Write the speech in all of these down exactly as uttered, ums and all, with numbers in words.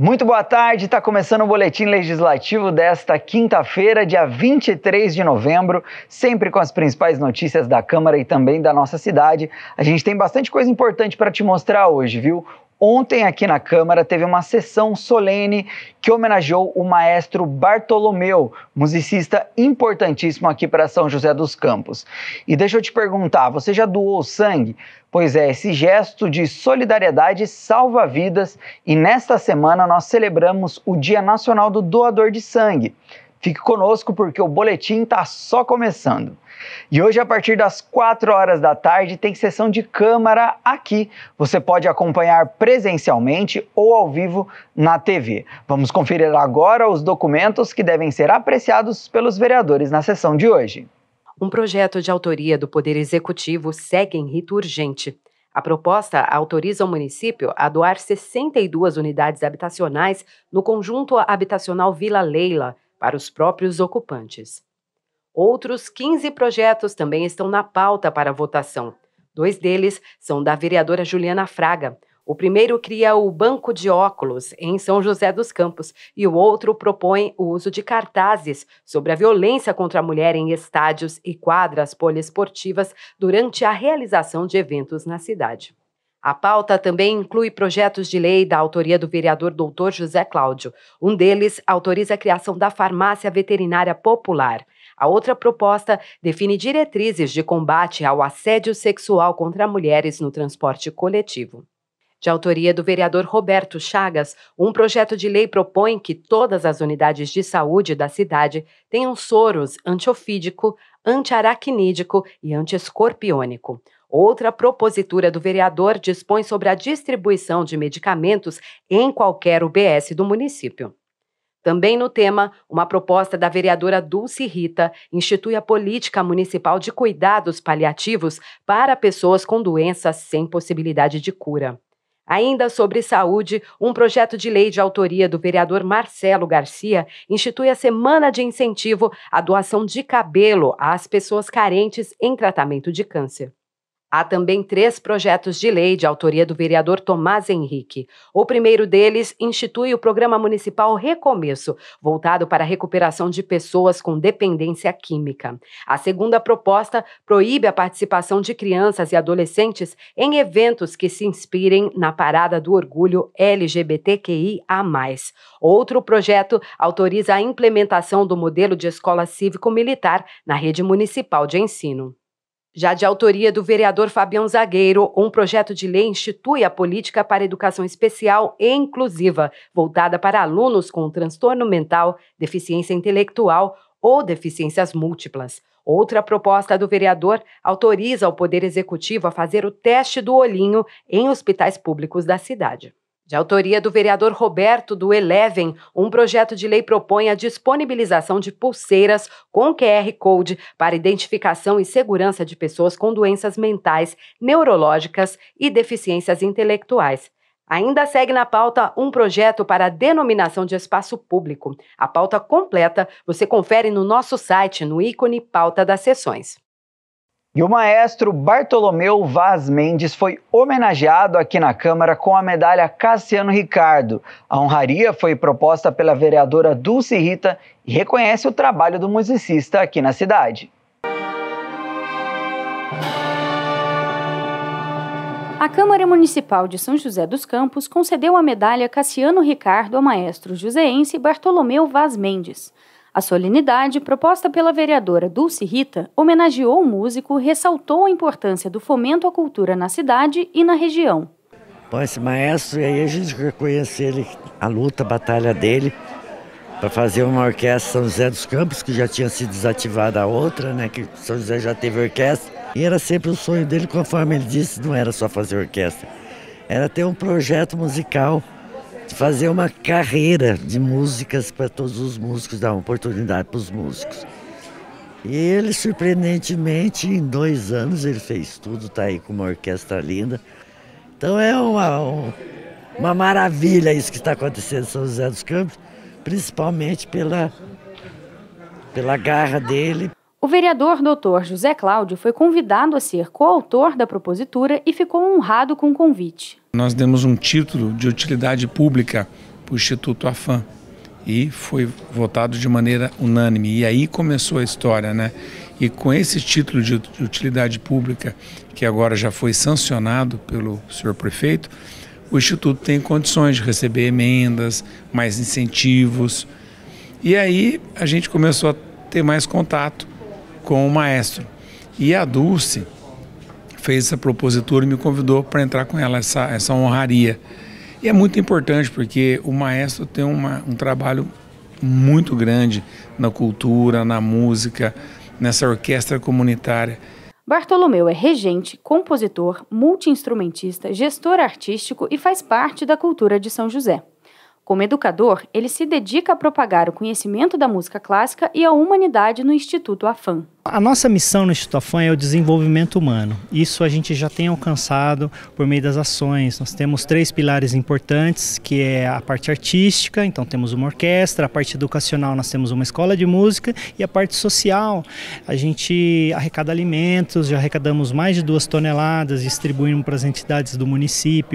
Muito boa tarde, está começando o Boletim Legislativo desta quinta-feira, dia vinte e três de novembro, sempre com as principais notícias da Câmara e também da nossa cidade. A gente tem bastante coisa importante para te mostrar hoje, viu? Ontem aqui na Câmara teve uma sessão solene que homenageou o maestro Bartolomeu, musicista importantíssimo aqui para São José dos Campos. E deixa eu te perguntar, você já doou sangue? Pois é, esse gesto de solidariedade salva vidas e nesta semana nós celebramos o Dia Nacional do Doador de Sangue. Fique conosco porque o boletim está só começando. E hoje, a partir das quatro horas da tarde, tem sessão de Câmara aqui. Você pode acompanhar presencialmente ou ao vivo na T V. Vamos conferir agora os documentos que devem ser apreciados pelos vereadores na sessão de hoje. Um projeto de autoria do Poder Executivo segue em rito urgente. A proposta autoriza o município a doar sessenta e duas unidades habitacionais no conjunto habitacional Vila Leila para os próprios ocupantes. Outros quinze projetos também estão na pauta para votação. Dois deles são da vereadora Juliana Fraga. O primeiro cria o Banco de Óculos em São José dos Campos e o outro propõe o uso de cartazes sobre a violência contra a mulher em estádios e quadras poliesportivas durante a realização de eventos na cidade. A pauta também inclui projetos de lei da autoria do vereador doutor José Cláudio. Um deles autoriza a criação da Farmácia Veterinária Popular. A outra proposta define diretrizes de combate ao assédio sexual contra mulheres no transporte coletivo. De autoria do vereador Roberto Chagas, um projeto de lei propõe que todas as unidades de saúde da cidade tenham soros antiofídico, antiaracnídico e antiescorpiônico. Outra propositura do vereador dispõe sobre a distribuição de medicamentos em qualquer U B S do município. Também no tema, uma proposta da vereadora Dulce Rita institui a política municipal de cuidados paliativos para pessoas com doenças sem possibilidade de cura. Ainda sobre saúde, um projeto de lei de autoria do vereador Marcelo Garcia institui a Semana de Incentivo à Doação de Cabelo às pessoas carentes em tratamento de câncer. Há também três projetos de lei de autoria do vereador Tomás Henrique. O primeiro deles institui o Programa Municipal Recomeço, voltado para a recuperação de pessoas com dependência química. A segunda proposta proíbe a participação de crianças e adolescentes em eventos que se inspirem na Parada do Orgulho L G B T Q I A mais. Outro projeto autoriza a implementação do modelo de escola cívico-militar na rede municipal de ensino. Já de autoria do vereador Fabião Zagueiro, um projeto de lei institui a política para educação especial e inclusiva, voltada para alunos com transtorno mental, deficiência intelectual ou deficiências múltiplas. Outra proposta do vereador autoriza o Poder Executivo a fazer o teste do olhinho em hospitais públicos da cidade. De autoria do vereador Roberto do Eleven, um projeto de lei propõe a disponibilização de pulseiras com Q R Code para identificação e segurança de pessoas com doenças mentais, neurológicas e deficiências intelectuais. Ainda segue na pauta um projeto para a denominação de espaço público. A pauta completa você confere no nosso site, no ícone Pauta das Sessões. E o maestro Bartolomeu Vaz Mendes foi homenageado aqui na Câmara com a medalha Cassiano Ricardo. A honraria foi proposta pela vereadora Dulce Rita e reconhece o trabalho do musicista aqui na cidade. A Câmara Municipal de São José dos Campos concedeu a medalha Cassiano Ricardo ao maestro joseense Bartolomeu Vaz Mendes. A solenidade, proposta pela vereadora Dulce Rita, homenageou o músico e ressaltou a importância do fomento à cultura na cidade e na região. Bom, esse maestro, aí a gente reconhece ele, a luta, a batalha dele, para fazer uma orquestra São José dos Campos, que já tinha sido desativada a outra, né, que São José já teve orquestra. E era sempre o sonho dele, conforme ele disse, não era só fazer orquestra, era ter um projeto musical, de fazer uma carreira de músicas para todos os músicos, dar uma oportunidade para os músicos. E ele, surpreendentemente, em dois anos ele fez tudo, está aí com uma orquestra linda. Então é uma, uma maravilha isso que está acontecendo em São José dos Campos, principalmente pela, pela garra dele. O vereador doutor José Cláudio foi convidado a ser coautor da propositura e ficou honrado com o convite. Nós demos um título de utilidade pública para o Instituto AFAM e foi votado de maneira unânime. E aí começou a história, né? E com esse título de utilidade pública, que agora já foi sancionado pelo senhor prefeito, o Instituto tem condições de receber emendas, mais incentivos. E aí a gente começou a ter mais contato com o maestro. E a Dulce fez essa propositura e me convidou para entrar com ela, essa, essa honraria. E é muito importante porque o maestro tem uma, um trabalho muito grande na cultura, na música, nessa orquestra comunitária. Bartolomeu é regente, compositor, multi-instrumentista, gestor artístico e faz parte da cultura de São José. Como educador, ele se dedica a propagar o conhecimento da música clássica e a humanidade no Instituto AFAM. A nossa missão no Instituto AFAM é o desenvolvimento humano. Isso a gente já tem alcançado por meio das ações. Nós temos três pilares importantes, que é a parte artística, então temos uma orquestra, a parte educacional nós temos uma escola de música e a parte social. A gente arrecada alimentos, já arrecadamos mais de duas toneladas, distribuímos para as entidades do município.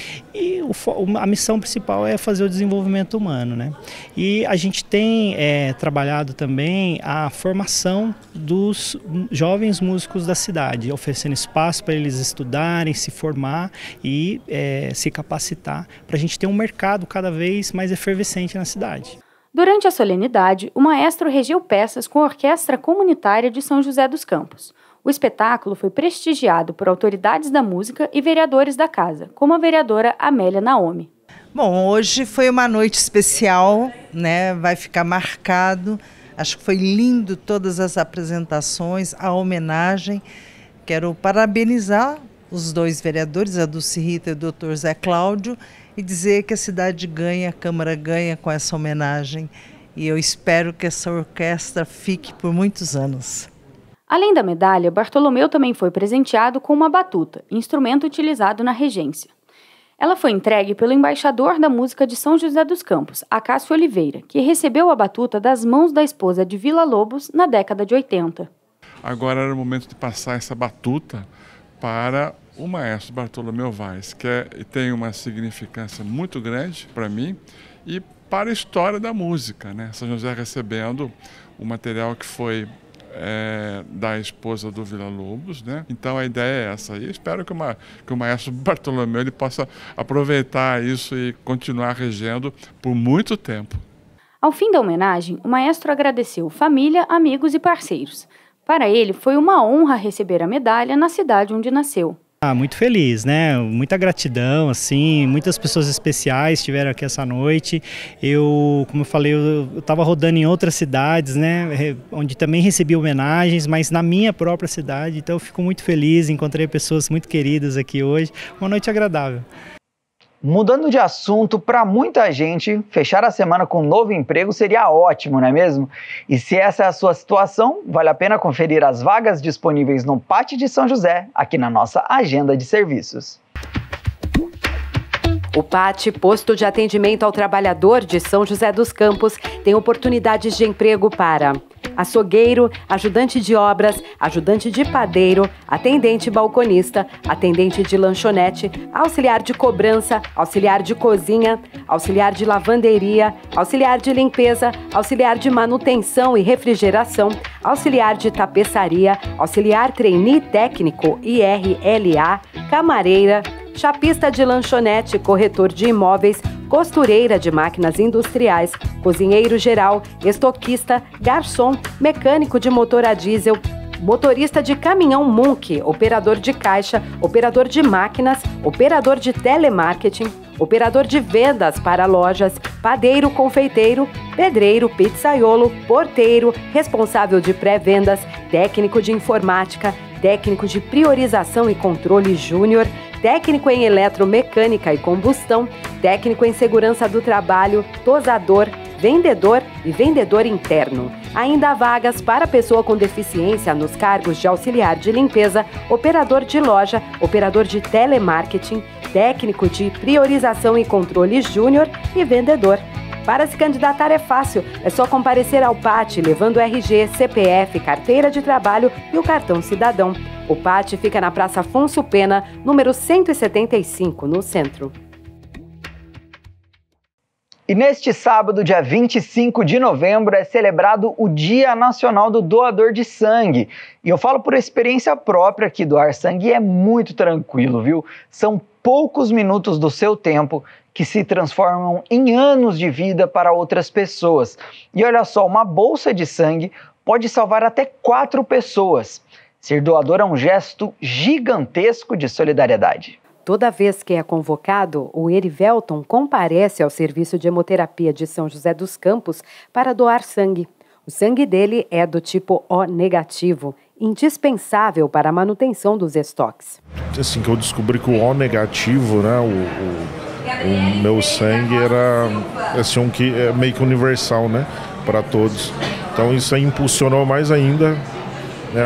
E o, a missão principal é fazer o desenvolvimento humano, né? E a gente tem é, trabalhado também a formação dos jovens músicos da cidade, oferecendo espaço para eles estudarem, se formar e é, se capacitar, para a gente ter um mercado cada vez mais efervescente na cidade. Durante a solenidade, o maestro regiu peças com a Orquestra Comunitária de São José dos Campos. O espetáculo foi prestigiado por autoridades da música e vereadores da casa, como a vereadora Amélia Naomi. Bom, hoje foi uma noite especial, né? Vai ficar marcado. Acho que foi lindo todas as apresentações, a homenagem. Quero parabenizar os dois vereadores, a Dulce Rita e o doutor Zé Cláudio, e dizer que a cidade ganha, a Câmara ganha com essa homenagem. E eu espero que essa orquestra fique por muitos anos. Além da medalha, Bartolomeu também foi presenteado com uma batuta, instrumento utilizado na regência. Ela foi entregue pelo embaixador da música de São José dos Campos, Acácio Oliveira, que recebeu a batuta das mãos da esposa de Villa-Lobos na década de oitenta. Agora era o momento de passar essa batuta para o maestro Bartolomeu Vaz, que é, tem uma significância muito grande para mim e para a história da música, né? São José recebendo o material que foi É, da esposa do Villa-Lobos, né? Então a ideia é essa aí. Espero que, uma, que o maestro Bartolomeu ele possa aproveitar isso e continuar regendo por muito tempo. Ao fim da homenagem, o maestro agradeceu família, amigos e parceiros. Para ele, foi uma honra receber a medalha na cidade onde nasceu. Ah, muito feliz, né? Muita gratidão, assim, muitas pessoas especiais estiveram aqui essa noite. Eu, como eu falei, eu estava rodando em outras cidades, né? Onde também recebi homenagens, mas na minha própria cidade. Então eu fico muito feliz, encontrei pessoas muito queridas aqui hoje. Uma noite agradável. Mudando de assunto, para muita gente, fechar a semana com um novo emprego seria ótimo, não é mesmo? E se essa é a sua situação, vale a pena conferir as vagas disponíveis no Pátio de São José, aqui na nossa agenda de serviços. O P A T, Posto de Atendimento ao Trabalhador de São José dos Campos, tem oportunidades de emprego para açougueiro, ajudante de obras, ajudante de padeiro, atendente balconista, atendente de lanchonete, auxiliar de cobrança, auxiliar de cozinha, auxiliar de lavanderia, auxiliar de limpeza, auxiliar de manutenção e refrigeração, auxiliar de tapeçaria, auxiliar trainee técnico I R L A, camareira, chapista de lanchonete, corretor de imóveis, costureira de máquinas industriais, cozinheiro geral, estoquista, garçom, mecânico de motor a diesel, motorista de caminhão Munk, operador de caixa, operador de máquinas, operador de telemarketing, operador de vendas para lojas, padeiro, confeiteiro, pedreiro, pizzaiolo, porteiro, responsável de pré-vendas, técnico de informática, técnico de priorização e controle júnior, técnico em eletromecânica e combustão, técnico em segurança do trabalho, tosador, vendedor e vendedor interno. Ainda há vagas para pessoa com deficiência nos cargos de auxiliar de limpeza, operador de loja, operador de telemarketing, técnico de priorização e controle júnior e vendedor. Para se candidatar é fácil, é só comparecer ao P A T levando R G, C P F, carteira de trabalho e o cartão cidadão. O P A T fica na Praça Afonso Pena, número cento e setenta e cinco, no centro. E neste sábado, dia vinte e cinco de novembro, é celebrado o Dia Nacional do Doador de Sangue. E eu falo por experiência própria que doar sangue é muito tranquilo, viu? São poucos minutos do seu tempo que se transformam em anos de vida para outras pessoas. E olha só, uma bolsa de sangue pode salvar até quatro pessoas. Ser doador é um gesto gigantesco de solidariedade. Toda vez que é convocado, o Erivelton comparece ao Serviço de Hemoterapia de São José dos Campos para doar sangue. O sangue dele é do tipo O negativo, indispensável para a manutenção dos estoques. Assim que eu descobri que o O negativo, né, o, o, o meu sangue era assim, um que é meio que universal, né, para todos. Então isso aí impulsionou mais ainda, né,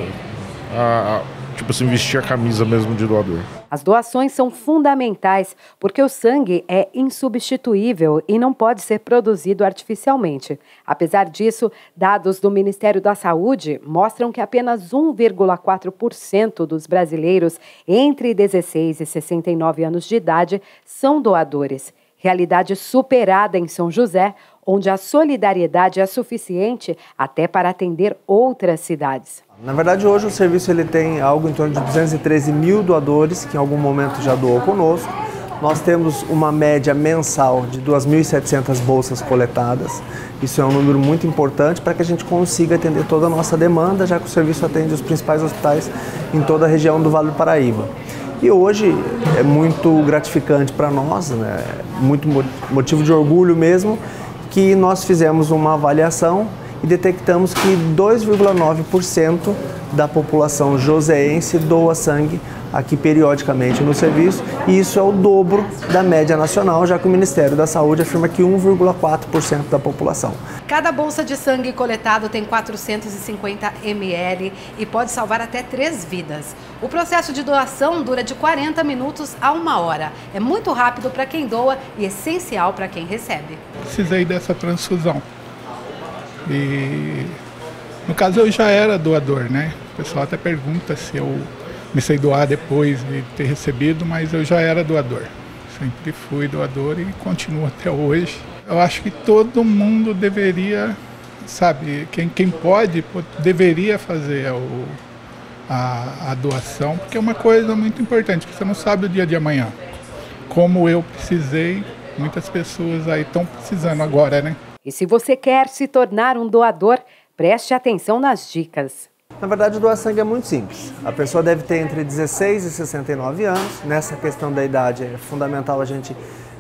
a, a, a, tipo assim, vestir a camisa mesmo de doador. As doações são fundamentais porque o sangue é insubstituível e não pode ser produzido artificialmente. Apesar disso, dados do Ministério da Saúde mostram que apenas um vírgula quatro por cento dos brasileiros entre dezesseis e sessenta e nove anos de idade são doadores. Realidade superada em São José, onde a solidariedade é suficiente até para atender outras cidades. Na verdade, hoje o serviço ele tem algo em torno de duzentos e treze mil doadores que em algum momento já doou conosco. Nós temos uma média mensal de duas mil e setecentas bolsas coletadas. Isso é um número muito importante para que a gente consiga atender toda a nossa demanda, já que o serviço atende os principais hospitais em toda a região do Vale do Paraíba. E hoje é muito gratificante para nós, né? Muito motivo de orgulho mesmo, que nós fizemos uma avaliação e detectamos que dois vírgula nove por cento da população joseense doa sangue aqui periodicamente no serviço, e isso é o dobro da média nacional, já que o Ministério da Saúde afirma que um vírgula quatro por cento da população. Cada bolsa de sangue coletado tem quatrocentos e cinquenta mililitros e pode salvar até três vidas. O processo de doação dura de quarenta minutos a uma hora. É muito rápido para quem doa e essencial para quem recebe. Precisei dessa transfusão. E no caso eu já era doador, né? O pessoal até pergunta se eu comecei a doar depois de ter recebido, mas eu já era doador. Sempre fui doador e continuo até hoje. Eu acho que todo mundo deveria, sabe, quem, quem pode, deveria fazer o, a, a doação, porque é uma coisa muito importante, que você não sabe o dia de amanhã. Como eu precisei, muitas pessoas aí estão precisando agora, né? E se você quer se tornar um doador, preste atenção nas dicas. Na verdade, doar sangue é muito simples. A pessoa deve ter entre dezesseis e sessenta e nove anos. Nessa questão da idade é fundamental a gente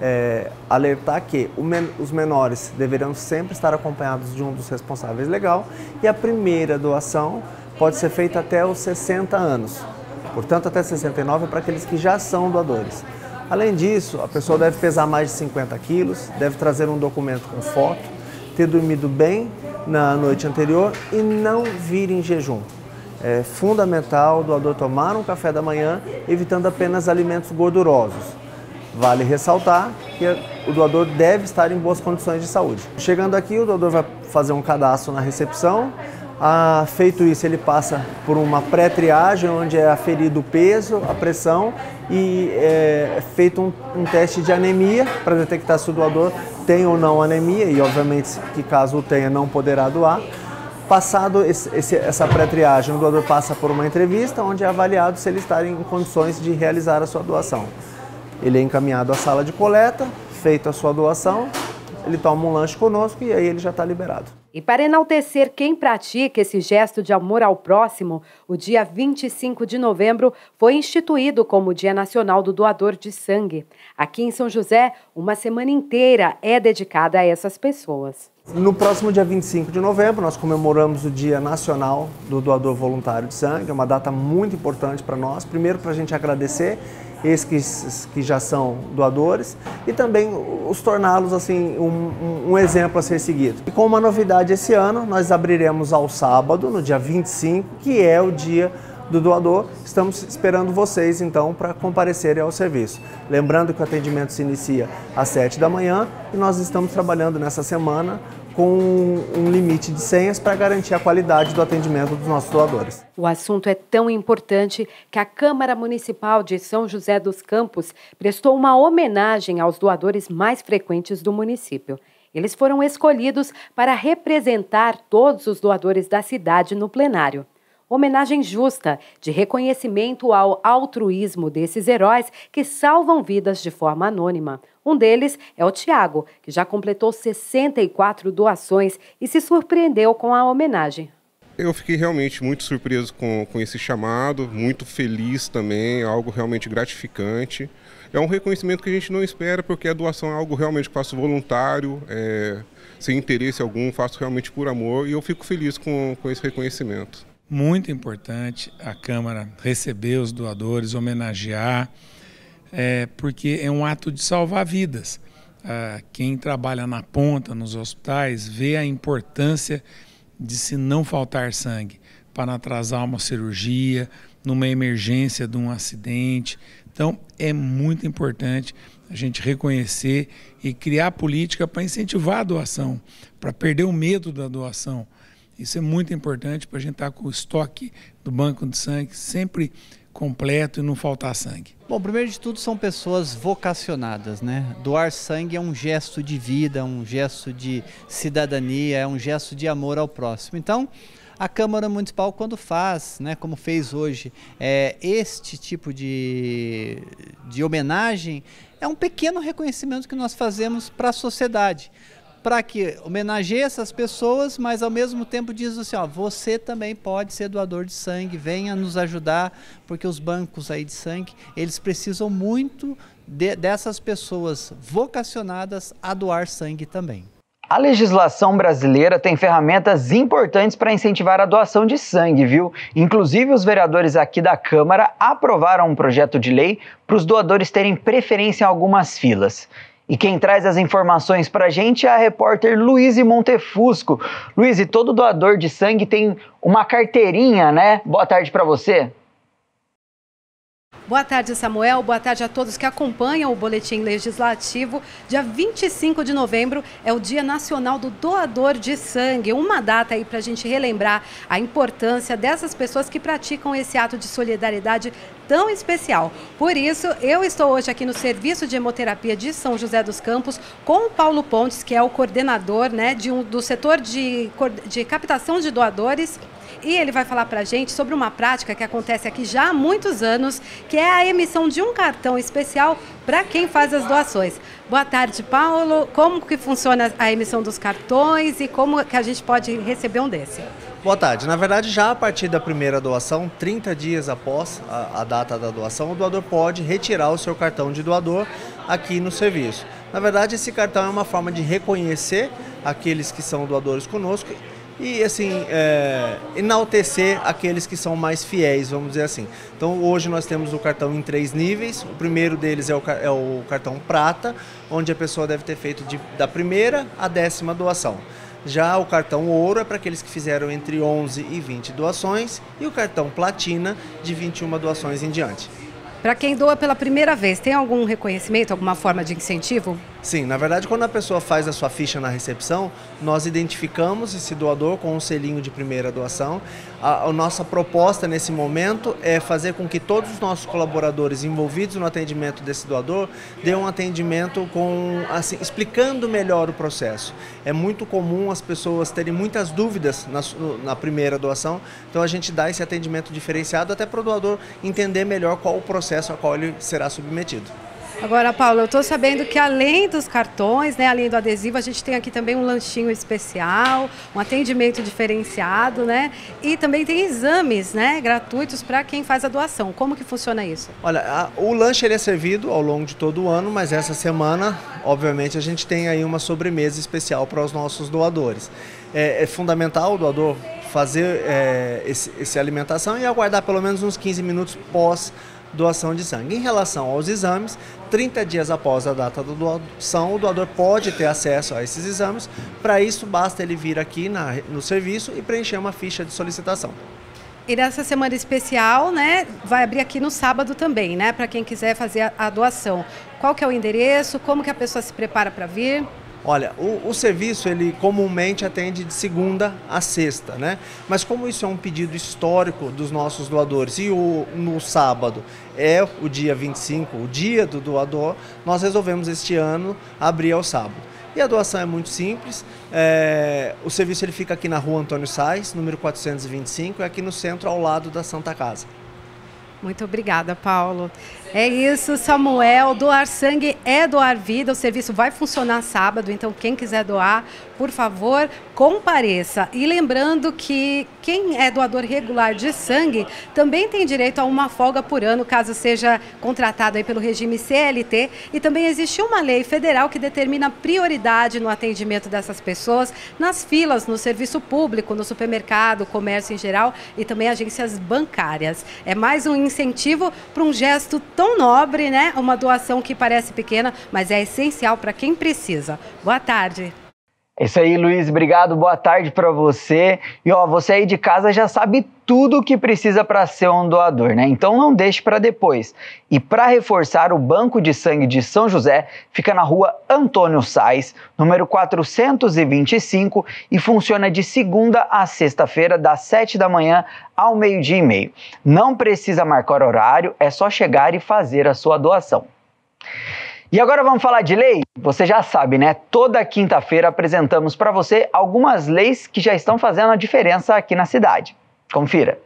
é, alertar que o men os menores deverão sempre estar acompanhados de um dos responsáveis legal, e a primeira doação pode ser feita até os sessenta anos. Portanto, até sessenta e nove é para aqueles que já são doadores. Além disso, a pessoa deve pesar mais de cinquenta quilos, deve trazer um documento com foto, ter dormido bem na noite anterior e não vir em jejum. É fundamental o doador tomar um café da manhã, evitando apenas alimentos gordurosos. Vale ressaltar que o doador deve estar em boas condições de saúde. Chegando aqui, o doador vai fazer um cadastro na recepção. Ah, feito isso, ele passa por uma pré-triagem, onde é aferido o peso, a pressão e é feito um, um teste de anemia para detectar se o doador tem ou não anemia, e obviamente que caso o tenha não poderá doar. Passado esse, esse, essa pré-triagem, o doador passa por uma entrevista onde é avaliado se ele está em condições de realizar a sua doação. Ele é encaminhado à sala de coleta, feita a sua doação, ele toma um lanche conosco e aí ele já está liberado. E para enaltecer quem pratica esse gesto de amor ao próximo, o dia vinte e cinco de novembro foi instituído como Dia Nacional do Doador de Sangue. Aqui em São José, uma semana inteira é dedicada a essas pessoas. No próximo dia vinte e cinco de novembro, nós comemoramos o Dia Nacional do Doador Voluntário de Sangue. É uma data muito importante para nós. Primeiro, para a gente agradecer esses que, que já são doadores e também os torná-los assim, um, um exemplo a ser seguido. E com uma novidade esse ano, nós abriremos ao sábado, no dia vinte e cinco, que é o dia do doador. Estamos esperando vocês, então, para comparecerem ao serviço. Lembrando que o atendimento se inicia às sete da manhã e nós estamos trabalhando nessa semana com um limite de senhas para garantir a qualidade do atendimento dos nossos doadores. O assunto é tão importante que a Câmara Municipal de São José dos Campos prestou uma homenagem aos doadores mais frequentes do município. Eles foram escolhidos para representar todos os doadores da cidade no plenário. Homenagem justa, de reconhecimento ao altruísmo desses heróis que salvam vidas de forma anônima. Um deles é o Tiago, que já completou sessenta e quatro doações e se surpreendeu com a homenagem. Eu fiquei realmente muito surpreso com, com esse chamado, muito feliz também, algo realmente gratificante. É um reconhecimento que a gente não espera, porque a doação é algo realmente que faço voluntário, é, sem interesse algum, faço realmente por amor, e eu fico feliz com, com esse reconhecimento. Muito importante a Câmara receber os doadores, homenagear, é, porque é um ato de salvar vidas. Ah, quem trabalha na ponta, nos hospitais, vê a importância de se não faltar sangue para não atrasar uma cirurgia, numa emergência de um acidente. Então, é muito importante a gente reconhecer e criar política para incentivar a doação, para perder o medo da doação. Isso é muito importante para a gente estar com o estoque do banco de sangue sempre completo e não faltar sangue. Bom, primeiro de tudo são pessoas vocacionadas, né? Doar sangue é um gesto de vida, um gesto de cidadania, é um gesto de amor ao próximo. Então, a Câmara Municipal, quando faz, né, como fez hoje, é, este tipo de, de homenagem, é um pequeno reconhecimento que nós fazemos para a sociedade, para que homenageie essas pessoas, mas ao mesmo tempo diz assim, ó, você também pode ser doador de sangue, venha nos ajudar, porque os bancos aí de sangue, eles precisam muito de, dessas pessoas vocacionadas a doar sangue também. A legislação brasileira tem ferramentas importantes para incentivar a doação de sangue, viu? Inclusive, os vereadores aqui da Câmara aprovaram um projeto de lei para os doadores terem preferência em algumas filas. E quem traz as informações para a gente é a repórter Luíse Montefusco. Luíse, todo doador de sangue tem uma carteirinha, né? Boa tarde para você. Boa tarde, Samuel. Boa tarde a todos que acompanham o Boletim Legislativo. Dia vinte e cinco de novembro é o Dia Nacional do Doador de Sangue. Uma data aí para a gente relembrar a importância dessas pessoas que praticam esse ato de solidariedade tão especial. Por isso, eu estou hoje aqui no Serviço de Hemoterapia de São José dos Campos com o Paulo Pontes, que é o coordenador, né, de um, do setor de, de captação de doadores. E ele vai falar para a gente sobre uma prática que acontece aqui já há muitos anos, que é a emissão de um cartão especial para quem faz as doações. Boa tarde, Paulo. Como que funciona a emissão dos cartões e como que a gente pode receber um desse? Boa tarde. Na verdade, já a partir da primeira doação, trinta dias após a, a data da doação, o doador pode retirar o seu cartão de doador aqui no serviço. Na verdade, esse cartão é uma forma de reconhecer aqueles que são doadores conosco e assim, é, enaltecer aqueles que são mais fiéis, vamos dizer assim. Então hoje nós temos o cartão em três níveis. O primeiro deles é o, é o cartão prata, onde a pessoa deve ter feito de, da primeira à décima doação. Já o cartão ouro é para aqueles que fizeram entre onze e vinte doações, e o cartão platina de vinte e uma doações em diante. Para quem doa pela primeira vez, tem algum reconhecimento, alguma forma de incentivo? Sim, na verdade, quando a pessoa faz a sua ficha na recepção, nós identificamos esse doador com um selinho de primeira doação. A, a nossa proposta nesse momento é fazer com que todos os nossos colaboradores envolvidos no atendimento desse doador dêem um atendimento com, assim, explicando melhor o processo. É muito comum as pessoas terem muitas dúvidas na, na primeira doação, então a gente dá esse atendimento diferenciado até para o doador entender melhor qual o processo a qual ele será submetido. Agora, Paulo, eu estou sabendo que além dos cartões, né, além do adesivo, a gente tem aqui também um lanchinho especial, um atendimento diferenciado, né? E também tem exames, né, gratuitos para quem faz a doação. Como que funciona isso? Olha, a, o lanche ele é servido ao longo de todo o ano, mas essa semana, obviamente, a gente tem aí uma sobremesa especial para os nossos doadores. É, é fundamental o doador fazer é, esse, essa alimentação e aguardar pelo menos uns quinze minutos pós doação de sangue. Em relação aos exames, trinta dias após a data da doação, o doador pode ter acesso a esses exames. Para isso, basta ele vir aqui na, no serviço e preencher uma ficha de solicitação. E nessa semana especial, né, vai abrir aqui no sábado também, né, para quem quiser fazer a, a doação. Qual que é o endereço? Como que a pessoa se prepara para vir? Olha, o, o serviço, ele comumente atende de segunda a sexta, né? Mas como isso é um pedido histórico dos nossos doadores e o, no sábado é o dia vinte e cinco, o dia do doador, nós resolvemos este ano abrir ao sábado. E a doação é muito simples, é, o serviço ele fica aqui na rua Antônio Sais, número quatrocentos e vinte e cinco, é aqui no centro, ao lado da Santa Casa. Muito obrigada, Paulo. É isso, Samuel. Doar sangue é doar vida. O serviço vai funcionar sábado, então quem quiser doar, por favor, compareça. E lembrando que quem é doador regular de sangue também tem direito a uma folga por ano, caso seja contratado aí pelo regime C L T. E também existe uma lei federal que determina prioridade no atendimento dessas pessoas nas filas, no serviço público, no supermercado, comércio em geral e também agências bancárias. É mais um incentivo para um gesto tão nobre, né? Uma doação que parece pequena, mas é essencial para quem precisa. Boa tarde. É isso aí, Luiz. Obrigado. Boa tarde para você. E ó, você aí de casa já sabe tudo o que precisa para ser um doador, né? Então não deixe para depois. E para reforçar, o Banco de Sangue de São José fica na rua Antônio Sais, número quatrocentos e vinte e cinco, e funciona de segunda a sexta-feira, das sete da manhã ao meio-dia e meio. Não precisa marcar horário, é só chegar e fazer a sua doação. E agora vamos falar de lei? Você já sabe, né? Toda quinta-feira apresentamos para você algumas leis que já estão fazendo a diferença aqui na cidade. Confira.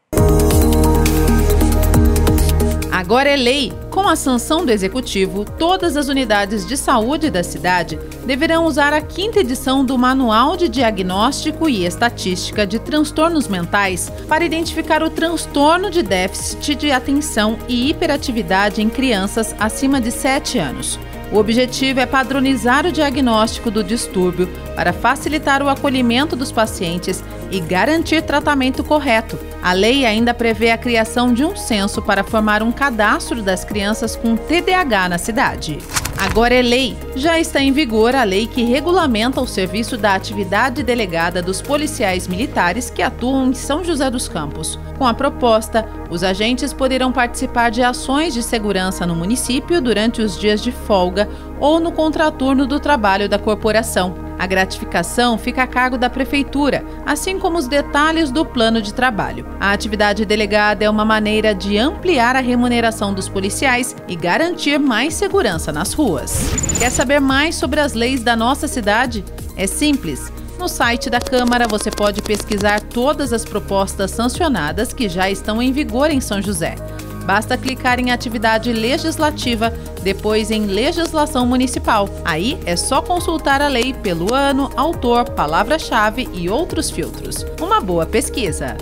Agora é lei. Com a sanção do Executivo, todas as unidades de saúde da cidade deverão usar a quinta edição do Manual de Diagnóstico e Estatística de Transtornos Mentais para identificar o transtorno de déficit de atenção e hiperatividade em crianças acima de sete anos. O objetivo é padronizar o diagnóstico do distúrbio para facilitar o acolhimento dos pacientes e garantir tratamento correto. A lei ainda prevê a criação de um censo para formar um cadastro das crianças com T D A H na cidade. Agora é lei. Já está em vigor a lei que regulamenta o serviço da atividade delegada dos policiais militares que atuam em São José dos Campos. Com a proposta, os agentes poderão participar de ações de segurança no município durante os dias de folga ou no contraturno do trabalho da corporação. A gratificação fica a cargo da prefeitura, assim como os detalhes do plano de trabalho. A atividade delegada é uma maneira de ampliar a remuneração dos policiais e garantir mais segurança nas ruas. Quer saber mais sobre as leis da nossa cidade? É simples. No site da Câmara você pode pesquisar todas as propostas sancionadas que já estão em vigor em São José. Basta clicar em atividade legislativa, depois em legislação municipal. Aí é só consultar a lei pelo ano, autor, palavra-chave e outros filtros. Uma boa pesquisa!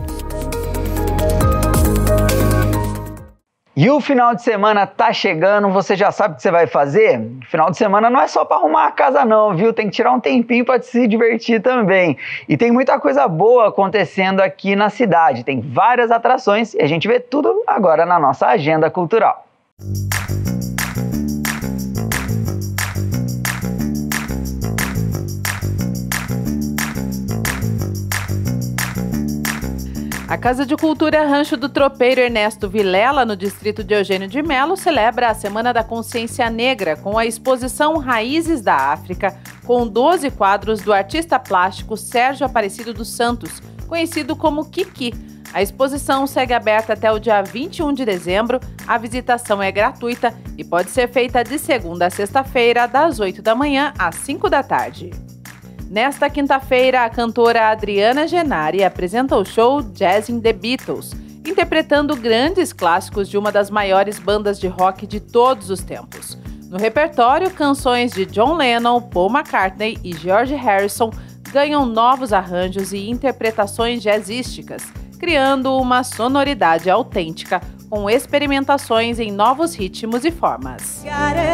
E o final de semana tá chegando, você já sabe o que você vai fazer? Final de semana não é só para arrumar a casa não, viu? Tem que tirar um tempinho para se divertir também. E tem muita coisa boa acontecendo aqui na cidade, tem várias atrações e a gente vê tudo agora na nossa agenda cultural. A Casa de Cultura Rancho do Tropeiro Ernesto Vilela, no distrito de Eugênio de Melo, celebra a Semana da Consciência Negra com a exposição Raízes da África, com doze quadros do artista plástico Sérgio Aparecido dos Santos, conhecido como Kiki. A exposição segue aberta até o dia vinte e um de dezembro, a visitação é gratuita e pode ser feita de segunda a sexta-feira, das oito da manhã às cinco da tarde. Nesta quinta-feira, a cantora Adriana Genari apresenta o show Jazzing the Beatles, interpretando grandes clássicos de uma das maiores bandas de rock de todos os tempos. No repertório, canções de John Lennon, Paul McCartney e George Harrison ganham novos arranjos e interpretações jazzísticas, criando uma sonoridade autêntica com experimentações em novos ritmos e formas.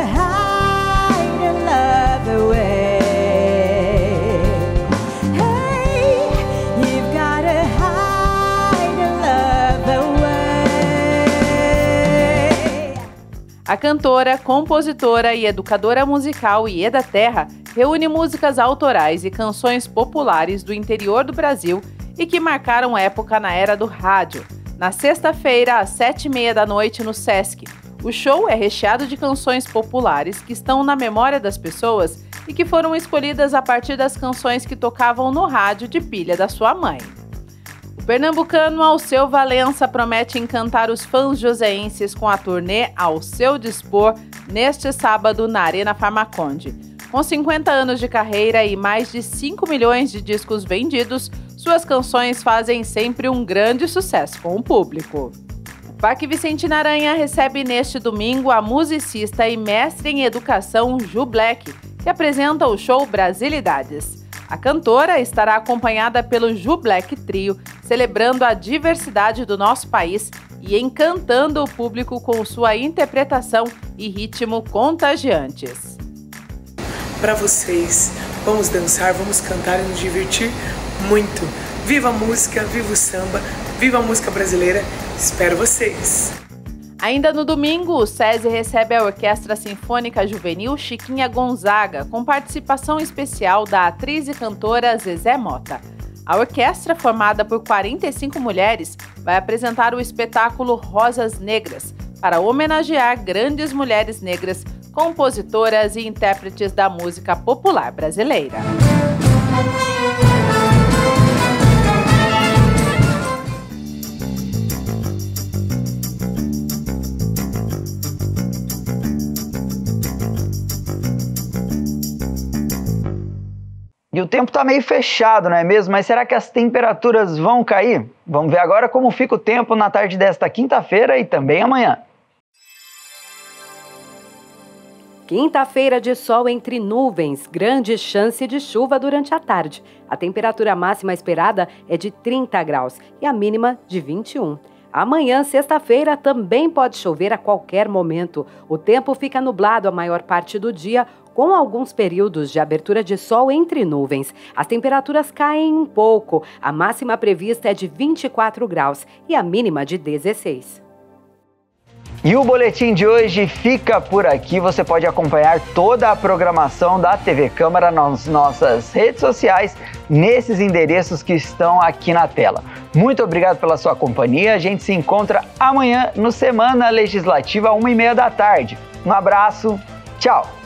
A cantora, compositora e educadora musical Ieda Terra reúne músicas autorais e canções populares do interior do Brasil e que marcaram época na era do rádio. Na sexta-feira, às sete e meia da noite, no Sesc. O show é recheado de canções populares que estão na memória das pessoas e que foram escolhidas a partir das canções que tocavam no rádio de pilha da sua mãe. O pernambucano Alceu Valença promete encantar os fãs joseenses com a turnê Ao Seu Dispor neste sábado na Arena Farmaconde. Com cinquenta anos de carreira e mais de cinco milhões de discos vendidos, suas canções fazem sempre um grande sucesso com o público. O Parque Vicente Aranha recebe neste domingo a musicista e mestre em educação Ju Black, que apresenta o show Brasilidades. A cantora estará acompanhada pelo Ju Black Trio, celebrando a diversidade do nosso país e encantando o público com sua interpretação e ritmo contagiantes. Para vocês, vamos dançar, vamos cantar e nos divertir muito. Viva a música, viva o samba, viva a música brasileira. Espero vocês! Ainda no domingo, o SESI recebe a Orquestra Sinfônica Juvenil Chiquinha Gonzaga, com participação especial da atriz e cantora Zezé Mota. A orquestra, formada por quarenta e cinco mulheres, vai apresentar o espetáculo Rosas Negras, para homenagear grandes mulheres negras, compositoras e intérpretes da música popular brasileira. E o tempo está meio fechado, não é mesmo? Mas será que as temperaturas vão cair? Vamos ver agora como fica o tempo na tarde desta quinta-feira e também amanhã. Quinta-feira de sol entre nuvens, grande chance de chuva durante a tarde. A temperatura máxima esperada é de trinta graus e a mínima de vinte e um. Amanhã, sexta-feira, também pode chover a qualquer momento. O tempo fica nublado a maior parte do dia, com alguns períodos de abertura de sol entre nuvens. As temperaturas caem um pouco. A máxima prevista é de vinte e quatro graus e a mínima de dezesseis. E o boletim de hoje fica por aqui. Você pode acompanhar toda a programação da T V Câmara nas nossas redes sociais, nesses endereços que estão aqui na tela. Muito obrigado pela sua companhia. A gente se encontra amanhã no Semana Legislativa, uma e meia da tarde. Um abraço, tchau!